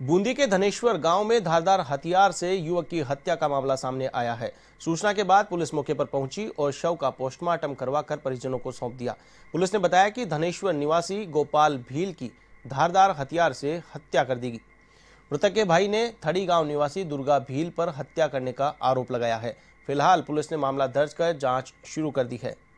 बूंदी के धनेश्वर गांव में धारदार हथियार से युवक की हत्या का मामला सामने आया है। सूचना के बाद पुलिस मौके पर पहुंची और शव का पोस्टमार्टम करवाकर परिजनों को सौंप दिया। पुलिस ने बताया कि धनेश्वर निवासी गोपाल भील की धारदार हथियार से हत्या कर दी गई। मृतक के भाई ने थड़ी गांव निवासी दुर्गा भील पर हत्या करने का आरोप लगाया है। फिलहाल पुलिस ने मामला दर्ज कर जांच शुरू कर दी है।